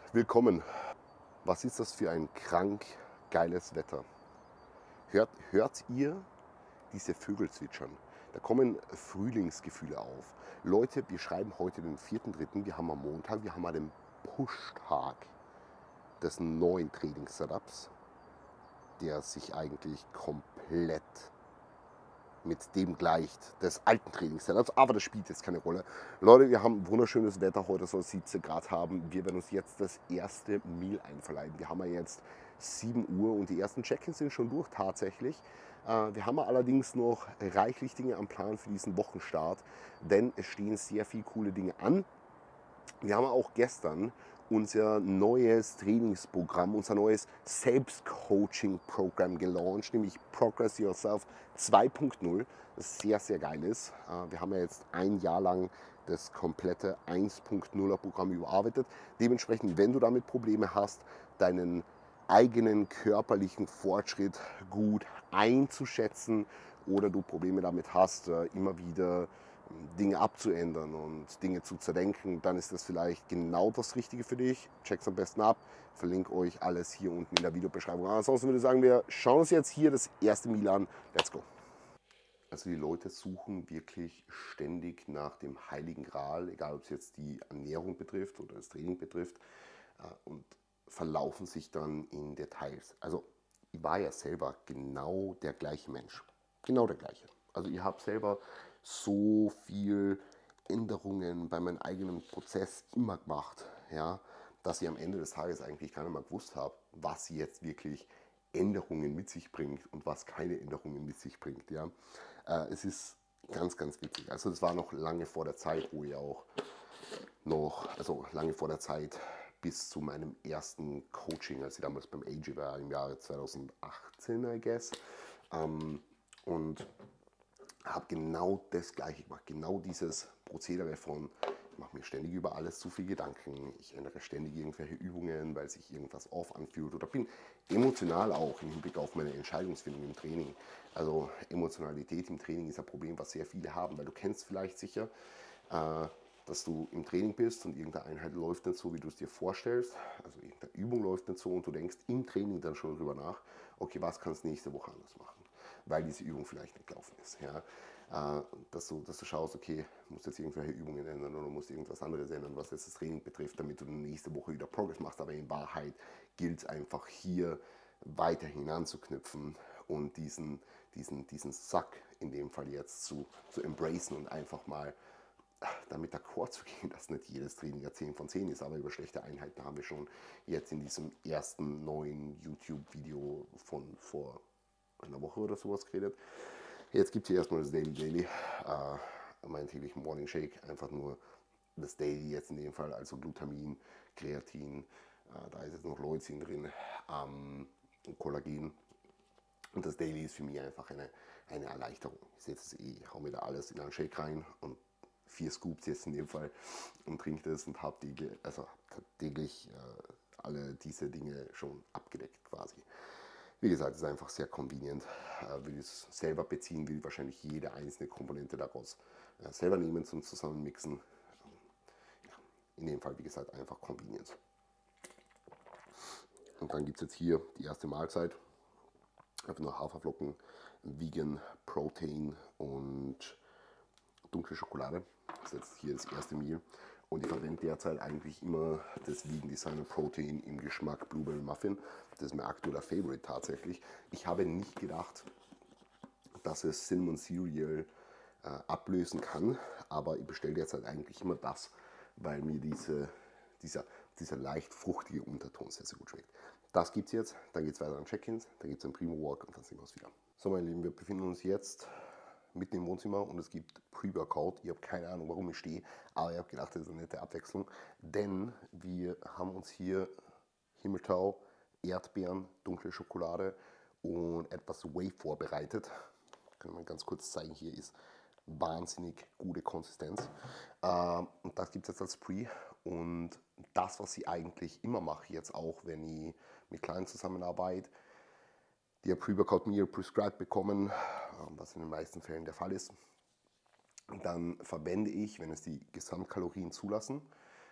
Willkommen. Was ist das für ein krank geiles Wetter? Hört ihr diese Vögel zwitschern? Da kommen Frühlingsgefühle auf. Leute, wir schreiben heute den 4.3., wir haben am Montag, wir haben einen Push-Tag des neuen Training-Setups, der sich eigentlich komplett mit dem gleicht des alten Trainingssetups, aber das spielt jetzt keine Rolle. Leute, wir haben wunderschönes Wetter, heute soll es 17 Grad haben. Wir werden uns jetzt das erste Meal einverleiben. Wir haben ja jetzt 7 Uhr und die ersten Check-ins sind schon durch tatsächlich. Wir haben allerdings noch reichlich Dinge am Plan für diesen Wochenstart, denn es stehen sehr viele coole Dinge an. Wir haben auch gestern unser neues Trainingsprogramm, unser neues Selbstcoaching-Programm gelauncht, nämlich Progress Yourself 2.0, das sehr, sehr geil ist. Wir haben ja jetzt ein Jahr lang das komplette 1.0er Programm überarbeitet. Dementsprechend, wenn du damit Probleme hast, deinen eigenen körperlichen Fortschritt gut einzuschätzen oder du Probleme damit hast, immer wieder Dinge abzuändern und Dinge zu zerdenken, dann ist das vielleicht genau das Richtige für dich. Checkt es am besten ab. Verlinke euch alles hier unten in der Videobeschreibung. Ansonsten würde ich sagen, wir schauen uns jetzt hier das erste Meal an. Let's go. Also die Leute suchen wirklich ständig nach dem Heiligen Gral, egal ob es jetzt die Ernährung betrifft oder das Training betrifft, und verlaufen sich dann in Details. Also ich war ja selber genau der gleiche Mensch. Genau der gleiche. Also ich habe selber so viel Änderungen bei meinem eigenen Prozess immer gemacht, ja, dass ich am Ende des Tages eigentlich gar nicht mehr gewusst habe, was jetzt wirklich Änderungen mit sich bringt und was keine Änderungen mit sich bringt. Ja. Es ist ganz, ganz wichtig. Also das war noch lange vor der Zeit, wo ich auch also lange vor der Zeit bis zu meinem ersten Coaching, als ich damals beim AJ war, im Jahre 2018, I guess. Und habe genau das Gleiche gemacht, genau dieses Prozedere von, ich mache mir ständig über alles zu viel Gedanken, ich ändere ständig irgendwelche Übungen, weil sich irgendwas off anfühlt oder bin emotional auch im Hinblick auf meine Entscheidungsfindung im Training. Also Emotionalität im Training ist ein Problem, was sehr viele haben, weil du kennst vielleicht sicher, dass du im Training bist und irgendeine Einheit läuft nicht so, wie du es dir vorstellst, also irgendeine Übung läuft nicht so und du denkst im Training dann schon darüber nach, okay, was kannst du nächste Woche anders machen, weil diese Übung vielleicht nicht gelaufen ist. Ja? Dass du schaust, okay, du musst jetzt irgendwelche Übungen ändern oder musst irgendwas anderes ändern, was jetzt das Training betrifft, damit du nächste Woche wieder Progress machst. Aber in Wahrheit gilt es einfach hier weiterhin anzuknüpfen und diesen Sack in dem Fall jetzt zu embracen und einfach mal damit d'accord zu gehen, dass nicht jedes Training ja 10 von 10 ist, aber über schlechte Einheiten haben wir schon jetzt in diesem ersten neuen YouTube-Video von vor einer Woche oder sowas geredet. Jetzt gibt es hier erstmal das Daily, meinen täglichen Morning Shake, einfach nur das Daily jetzt in dem Fall, also Glutamin, Kreatin, da ist jetzt noch Leucin drin, Kollagen. Und das Daily ist für mich einfach eine Erleichterung. Ich setze es hau mir da alles in einen Shake rein und 4 Scoops jetzt in dem Fall und trinke das und habe täglich alle diese Dinge schon abgedeckt quasi. Wie gesagt, es ist einfach sehr convenient. Will ich es selber beziehen, will wahrscheinlich jede einzelne Komponente daraus selber nehmen zum Zusammenmixen. Ja, in dem Fall, wie gesagt, einfach Convenience. Und dann gibt es jetzt hier die erste Mahlzeit. Einfach nur Haferflocken, Vegan, Protein und dunkle Schokolade. Das ist jetzt hier das erste Meal. Und ich verwende derzeit eigentlich immer das Vegan Designer Protein im Geschmack Blueberry Muffin. Das ist mein aktueller Favorite tatsächlich. Ich habe nicht gedacht, dass es Cinnamon Cereal ablösen kann, aber ich bestelle derzeit eigentlich immer das, weil mir dieser leicht fruchtige Unterton sehr, sehr gut schmeckt. Das gibt es jetzt, dann geht es weiter an Check-ins, dann gibt es einen Primo Walk und dann sehen wir uns wieder. So meine Lieben, wir befinden uns jetzt mitten im Wohnzimmer und es gibt Pre-Workout. Ich habe keine Ahnung, warum ich stehe, aber ich habe gedacht, das ist eine nette Abwechslung, denn wir haben uns hier Himmeltau, Erdbeeren, dunkle Schokolade und etwas Whey vorbereitet. Kann man ganz kurz zeigen, hier ist wahnsinnig gute Konsistenz. Und das gibt es jetzt als Pre. Und das, was ich eigentlich immer mache, jetzt auch, wenn ich mit Kleinen zusammenarbeite, die ein Pre-Workout Meal prescribed bekommen, was in den meisten Fällen der Fall ist, dann verwende ich, wenn es die Gesamtkalorien zulassen,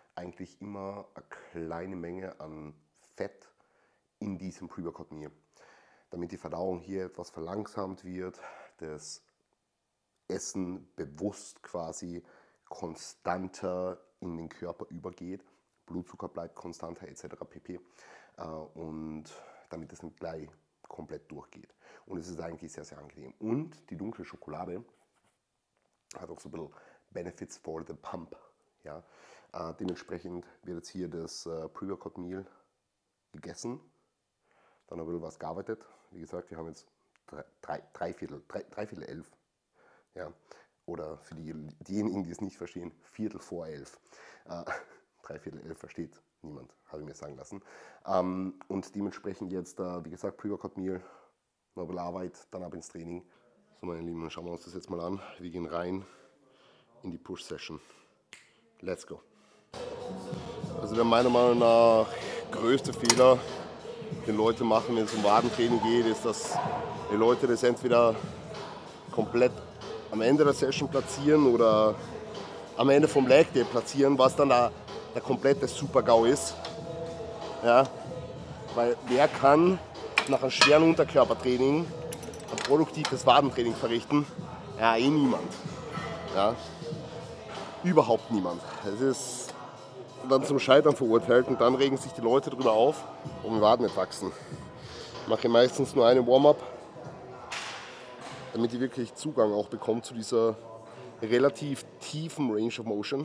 eigentlich immer eine kleine Menge an Fett in diesem Pre-Workout Meal, damit die Verdauung hier etwas verlangsamt wird, das Essen bewusst quasi konstanter in den Körper übergeht, Blutzucker bleibt konstanter etc. pp. Und damit es nicht gleich komplett durchgeht. Und es ist eigentlich sehr, sehr angenehm. Und die dunkle Schokolade hat auch so ein bisschen Benefits for the Pump. Ja? Dementsprechend wird jetzt hier das Pre-Workout Meal gegessen, dann ein bisschen was gearbeitet. Wie gesagt, wir haben jetzt dreiviertel 11. Ja? Oder für diejenigen, die es nicht verstehen, Viertel vor 11. Dreiviertel 11 versteht niemand, habe ich mir sagen lassen. Und dementsprechend jetzt, wie gesagt, Pre-Workout Meal, noch ein bisschen Arbeit, dann ab ins Training. So, meine Lieben, dann schauen wir uns das jetzt mal an. Wir gehen rein in die Push-Session. Let's go. Also der meiner Meinung nach größte Fehler, den Leute machen, wenn es um Wadentraining geht, ist, dass die Leute das entweder komplett am Ende der Session platzieren oder am Ende vom Leg Day platzieren, was dann der komplette Super-GAU ist. Ja? Weil wer kann nach einem schweren Unterkörpertraining ein produktives Wadentraining verrichten? Ja, eh niemand. Ja? Überhaupt niemand. Es ist dann zum Scheitern verurteilt und dann regen sich die Leute darüber auf, warum die Waden nicht wachsen. Ich mache meistens nur eine Warm-up, damit ich wirklich Zugang auch bekomme zu dieser relativ tiefen Range of Motion.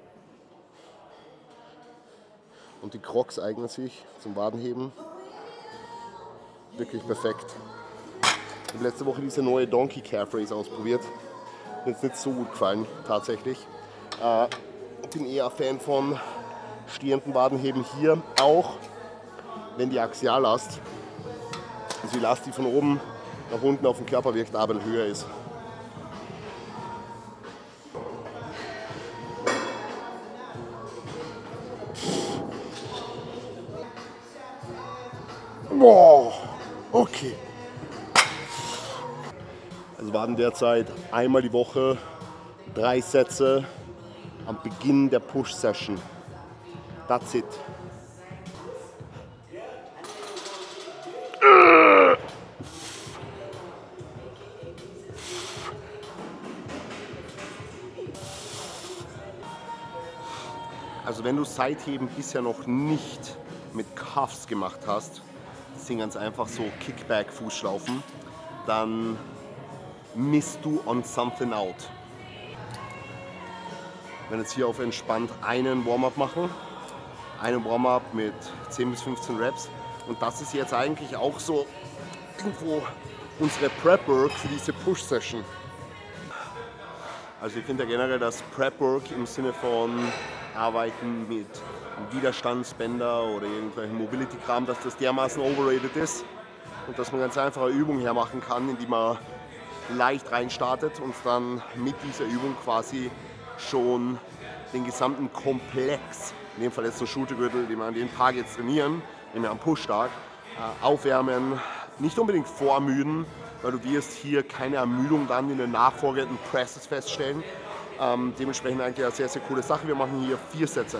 Und die Crocs eignen sich zum Wadenheben wirklich perfekt. Ich habe letzte Woche diese neue Donkey Calf Raise ausprobiert. Mir ist nicht so gut gefallen, tatsächlich. Ich bin eher Fan von stehenden Wadenheben hier, auch wenn die Axiallast, also die Last, die von oben nach unten auf den Körper wirkt, aber höher ist. Boah, okay. Also Waden derzeit einmal die Woche, 3 Sätze am Beginn der Push-Session. That's it. Also wenn du Seitheben bisher noch nicht mit Cuffs gemacht hast, das sind ganz einfach so Kickback-Fußschlaufen, dann misst du on something out. Wir werden jetzt hier auf entspannt einen Warm-up machen. Einen Warm-up mit 10 bis 15 Reps. Und das ist jetzt eigentlich auch so irgendwo unsere Prep-Work für diese Push-Session. Also ich finde ja generell, dass Prep-Work im Sinne von Arbeiten mit Widerstandsbänder oder irgendwelchen Mobility-Kram, dass das dermaßen overrated ist und dass man ganz einfach eine Übung hermachen kann, in die man leicht rein startet und dann mit dieser Übung quasi schon den gesamten Komplex, in dem Fall jetzt so Schultergürtel, den wir an den Tag jetzt trainieren, nämlich am Push-Tag, aufwärmen, nicht unbedingt vorermüden, weil du wirst hier keine Ermüdung dann in den nachfolgenden Presses feststellen. Dementsprechend eigentlich eine sehr, sehr coole Sache. Wir machen hier 4 Sätze.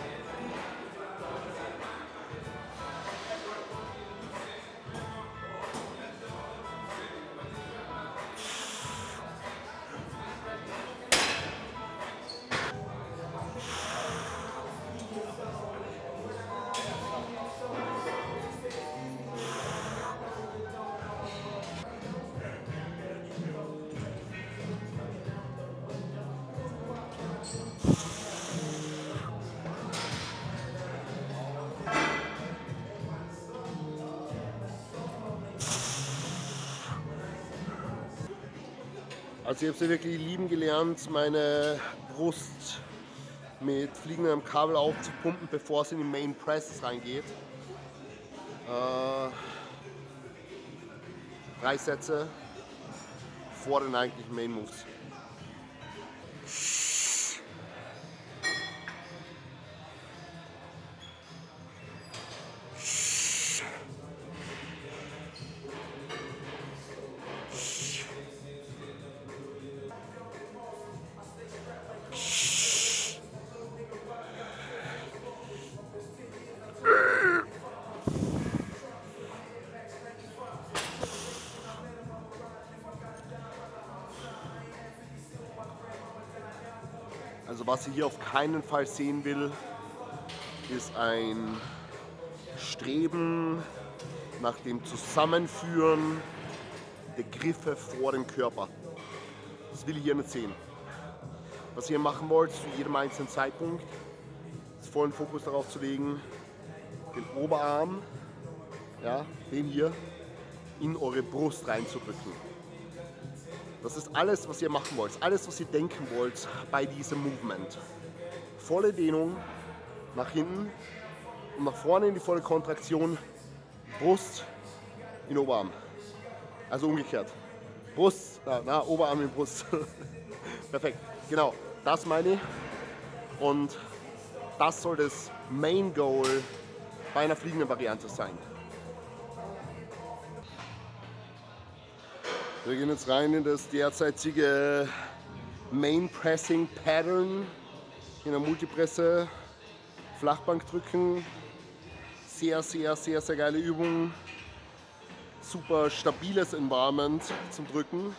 Also ich habe sie wirklich lieben gelernt, meine Brust mit fliegendem Kabel aufzupumpen, bevor es in die Main Presses reingeht. 3 Sätze vor den eigentlichen Main Moves. Also was ich hier auf keinen Fall sehen will, ist ein Streben nach dem Zusammenführen der Griffe vor dem Körper. Das will ich hier nicht sehen. Was ihr machen wollt, zu jedem einzelnen Zeitpunkt, ist vollen Fokus darauf zu legen, den Oberarm, ja, den hier, in eure Brust reinzudrücken. Das ist alles, was ihr machen wollt, alles, was ihr denken wollt bei diesem Movement. Volle Dehnung nach hinten und nach vorne in die volle Kontraktion, Brust in Oberarm. Also umgekehrt. Brust, Oberarm in Brust. Perfekt, genau, das meine ich. Und das soll das Main Goal bei einer fliegenden Variante sein. Wir gehen jetzt rein in das derzeitige Main Pressing Pattern in der Multipresse, Flachbank drücken. Sehr, sehr, sehr, sehr geile Übung. Super stabiles Environment zum Drücken.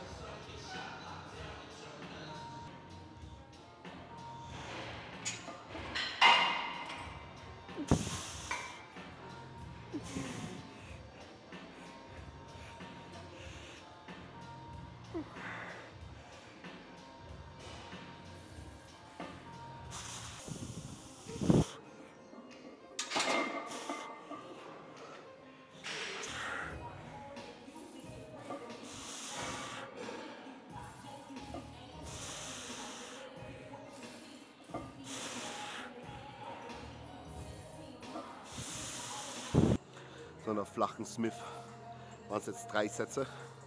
So einer flachen Smith waren es jetzt 3 Sätze.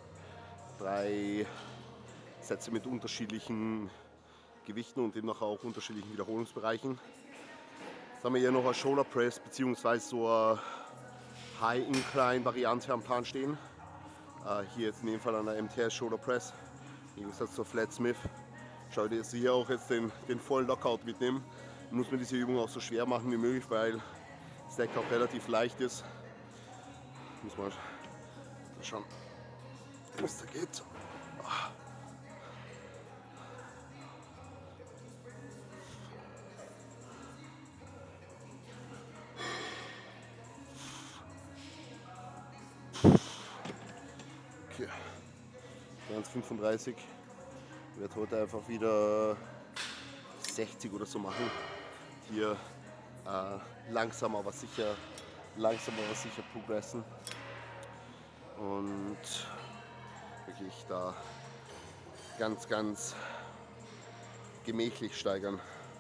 3 Sätze mit unterschiedlichen Gewichten und demnach auch unterschiedlichen Wiederholungsbereichen. Jetzt haben wir hier noch eine Shoulder Press bzw. so eine High Incline Variante am Plan stehen. Hier jetzt in dem Fall an der MTS Shoulder Press, im Gegensatz zur Flat Smith. Schaut ihr hier auch jetzt den vollen Lockout mitnehmen. Muss man diese Übung auch so schwer machen wie möglich, weil das Deck auch relativ leicht ist. Muss man schauen, was da geht. Okay, 1,35. Ich werde heute einfach wieder 60 oder so machen. Hier langsam aber sicher progressen. Und wirklich da ganz, ganz gemächlich steigern.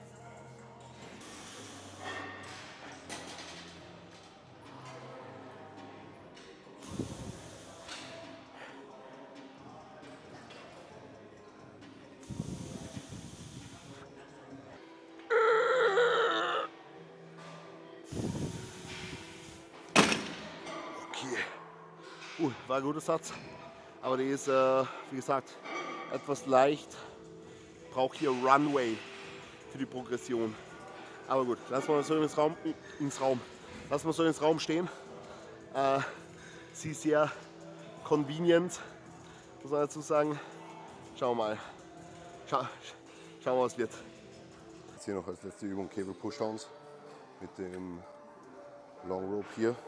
War ein guter Satz, aber der ist, wie gesagt, etwas leicht. Braucht hier Runway für die Progression. Aber gut, lassen wir so Lassen wir so ins Raum stehen. Sie ist sehr convenient, muss man dazu sagen. Schauen wir mal. Schauen wir, was wird. Jetzt hier noch als letzte Übung Cable Pushdowns mit dem Long Rope hier.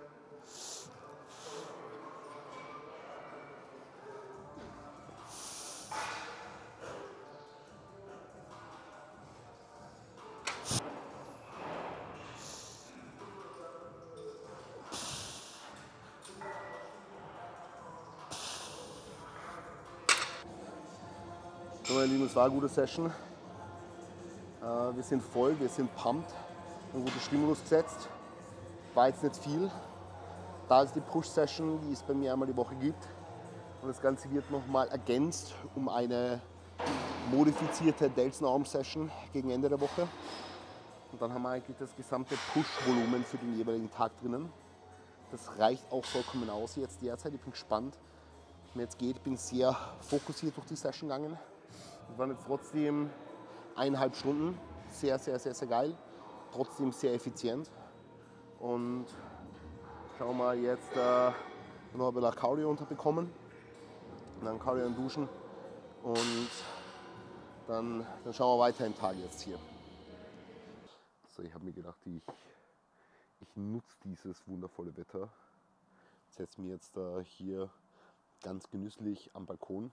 So, meine Lieben, es war eine gute Session. Wir sind voll, wir sind pumped, einen guten Stimulus gesetzt. War jetzt nicht viel. Da ist die Push-Session, die es bei mir einmal die Woche gibt. Und das Ganze wird nochmal ergänzt um eine modifizierte Delson Arm Session gegen Ende der Woche. Und dann haben wir eigentlich das gesamte Push-Volumen für den jeweiligen Tag drinnen. Das reicht auch vollkommen aus jetzt derzeit. Ich bin gespannt, wie mir jetzt geht. Ich bin sehr fokussiert durch die Session gegangen. Es waren jetzt trotzdem 1,5 Stunden. Sehr, sehr, sehr, sehr geil. Trotzdem sehr effizient. Und schauen wir jetzt noch ein bisschen Cardio unterbekommen. Und dann Cardio und Duschen. Und dann schauen wir weiter im Tag jetzt hier. So, ich habe mir gedacht, ich nutze dieses wundervolle Wetter. Setze mich jetzt hier ganz genüsslich am Balkon.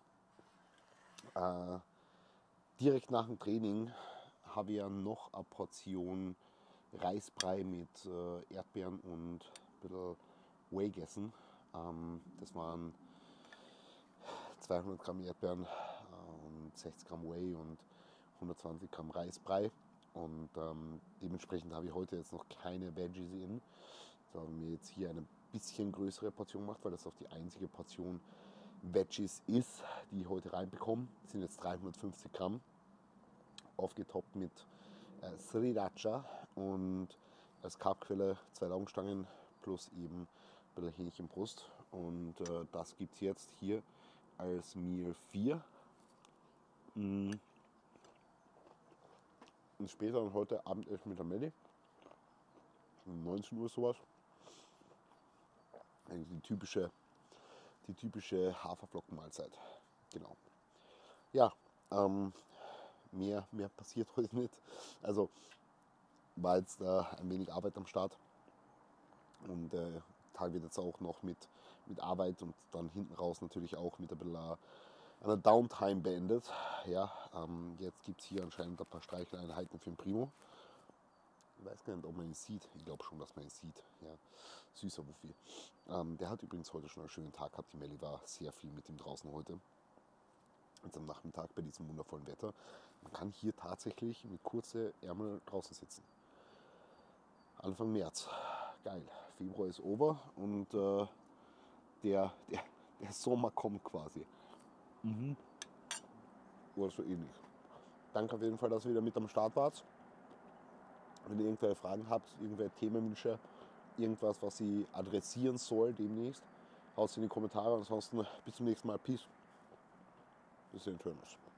Direkt nach dem Training habe ich ja noch eine Portion Reisbrei mit Erdbeeren und ein bisschen Whey gegessen. Das waren 200 Gramm Erdbeeren und 60 Gramm Whey und 120 Gramm Reisbrei. Und dementsprechend habe ich heute jetzt noch keine Veggies in. So habe mir jetzt hier eine bisschen größere Portion gemacht, weil das auch die einzige Portion Veggies ist, die ich heute reinbekomme. Das sind jetzt 350 Gramm, aufgetoppt mit Sriracha und als Carbquelle 2 Laugenstangen plus eben ein bisschen Hähnchenbrust. Und das gibt es jetzt hier als Meal 4. Und später und heute Abendessen mit der Melli. Um 19 Uhr sowas. Die typische Haferflockenmahlzeit. Genau. Ja, mehr passiert heute nicht. Also war jetzt ein wenig Arbeit am Start. Und der Tag wird jetzt auch noch mit Arbeit und dann hinten raus natürlich auch mit ein bisschen einer Downtime beendet. Ja, jetzt gibt es hier anscheinend ein paar Streicheleinheiten für den Primo. Ich weiß gar nicht, ob man ihn sieht. Ich glaube schon, dass man ihn sieht. Ja, süßer Wuffi. Der hat übrigens heute schon einen schönen Tag gehabt. Die Melli war sehr viel mit ihm draußen heute. Jetzt am Nachmittag bei diesem wundervollen Wetter. Man kann hier tatsächlich mit kurzen Ärmel draußen sitzen. Anfang März. Geil. Februar ist over und der Sommer kommt quasi. Oder so ähnlich. Danke auf jeden Fall, dass ihr wieder mit am Start wart. Wenn ihr irgendwelche Fragen habt, irgendwelche Themenwünsche, irgendwas, was ich adressieren soll demnächst, haut es in die Kommentare. Ansonsten bis zum nächsten Mal. Peace. Bis dann.